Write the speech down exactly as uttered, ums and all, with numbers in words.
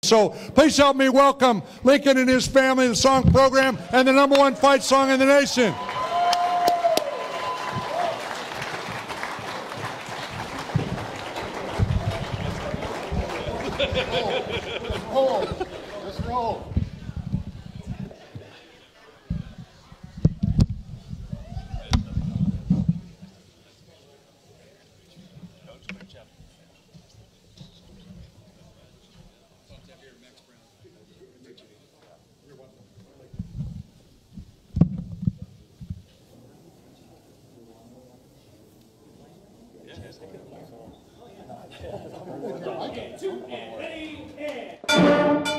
So please help me welcome Lincoln and his family, the song program, and the number one fight song in the nation. Let's roll. Let's roll. Two, and ready, and...